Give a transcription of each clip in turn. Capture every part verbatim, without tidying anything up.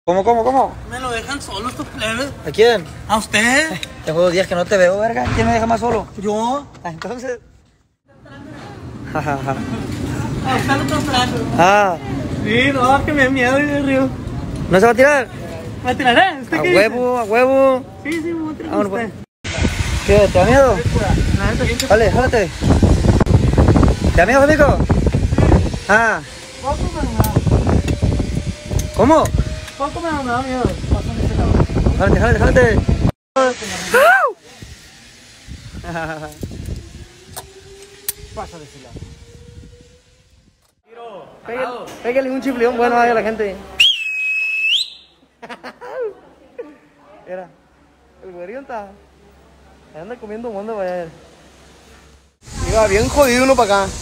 ¿Cómo, cómo, cómo? ¿Me lo dejan solo estos plebes? ¿A quién? ¿A usted? Tengo dos días que no te veo, verga. ¿Quién me deja más solo? ¿Yo? Ah, entonces. ¿A usted lo está esperando? Ah. Sí, no, que me da miedo ir del río. ¿No se va a tirar? ¿Me tiraré? ¿Usted A qué huevo, dice? a huevo. Sí, sí, me voy a tirar Vámonos, con usted. ¿Qué? ¿Te da miedo? La neta, gente, Dale, jálate. ¿Te da miedo, amigo? Ah. poco me da. ¿Cómo? Poco me da, me da miedo. Pásame ese cabrón. Jálate, jálate, jálate. Pásale ese lado. Pégale, pégale un chifleón bueno ahí a la gente. Mira, el güerillo está. Anda comiendo mundo para allá. Iba bien jodido uno para acá.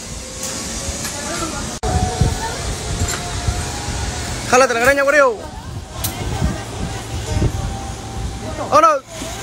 Jálate la greña, güerillo. ¡Vámonos!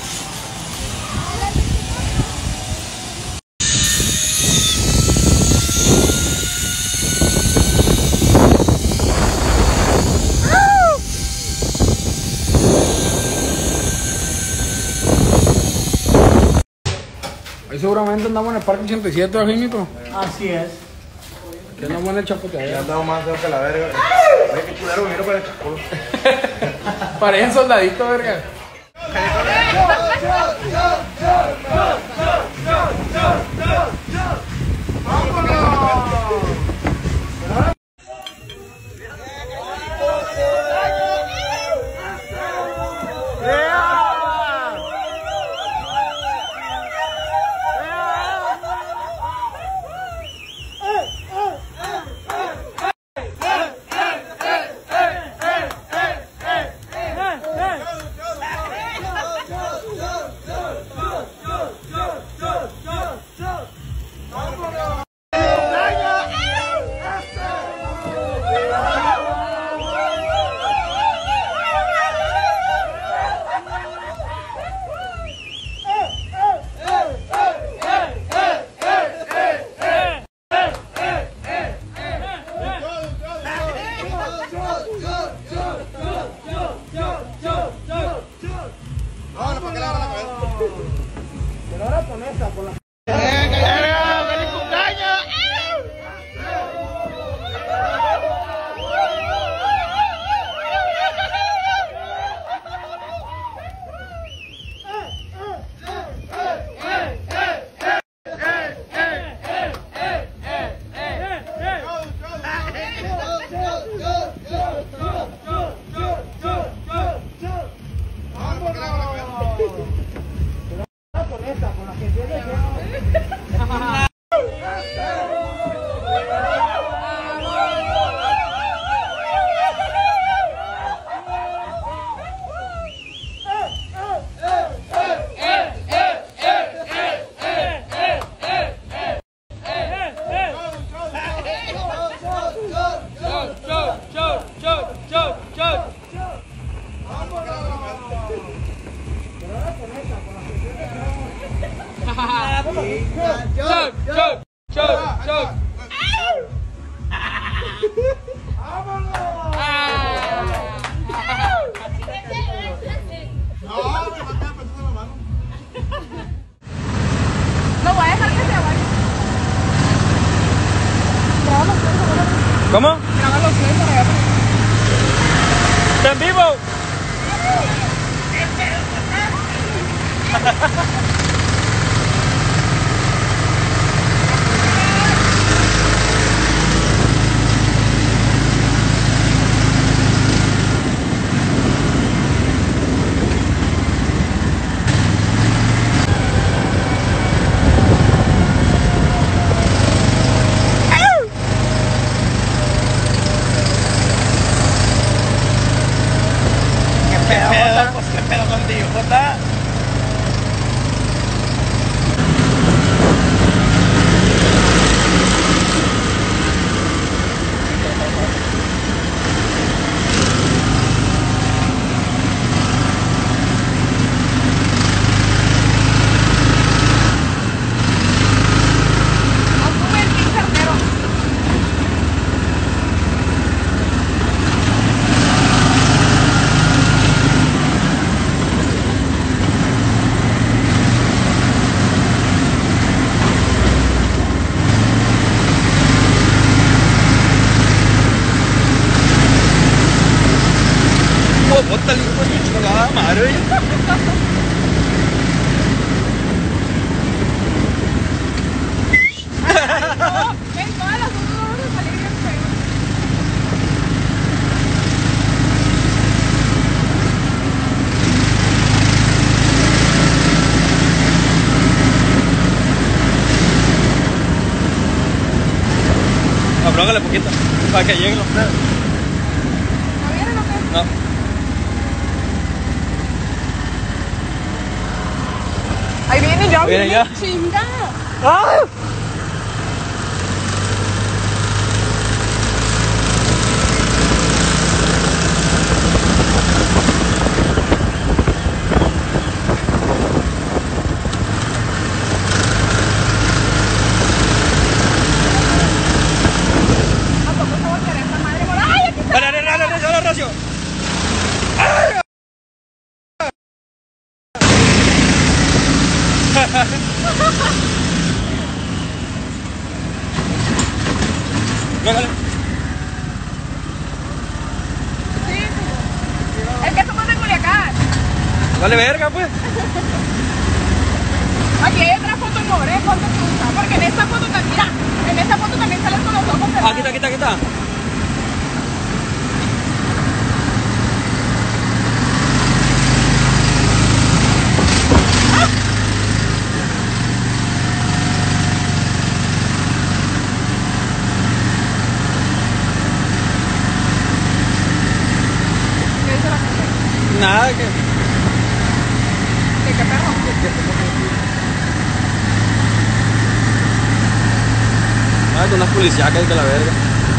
Ahí seguramente andamos en el parque ochenta y siete, Jimito. Así es. Que andamos en el chapote Ya andamos más cerca de la verga. Oye, qué culero venir para el chapo. Parecen soldaditos, verga. ¿Cómo? ¿Está en vivo? Claro, ella. En todas las fotos vamos a salir bien feos. Aflójale poquito para que lleguen los pedos. ¿No vienen o qué? No. Ahí viene ya. Viene ya. Chinga. ¡Ah! ¿A poco se va a querer esa madre morada? ¡Ay, aquí está! Dale, dale, dale, dale, dale, Recio. Dale. Sí, sí. Es que somos de Culiacán. Vale verga, pues. Aquí hay otra foto en More, ponte tú, porque en esta foto también, mira, en esta foto también sales con los ojos cerrados. Aquí está, aquí está, aquí está. ¿Qué dice la gente? Nada, que. ¿De qué perro? Ah, con unas policíacas que la verga.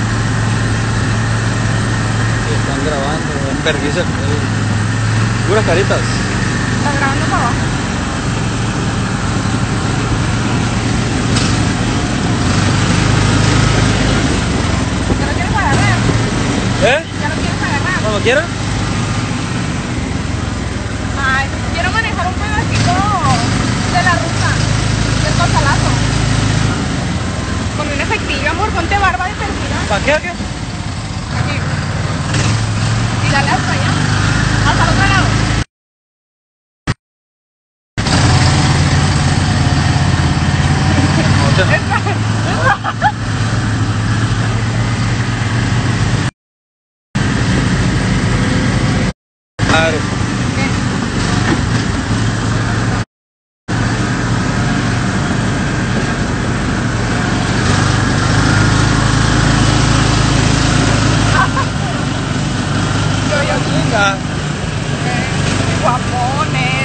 Que están grabando, en vergüenza. Puras caritas. Está grabando para abajo. ¿Ya lo quieres agarrar? ¿Eh? ¿Ya lo quieres agarrar? Cuando quieran. Ay, quiero manejar un pedacito de la ruta, del Gonzalazo. Con un efectivo, amor, ponte barba de perfil. ¿Para qué? ¿A qué? Aquí. Y dale hasta allá. Hasta el otro lado. Madre. Yo, yo, Venga. guapones.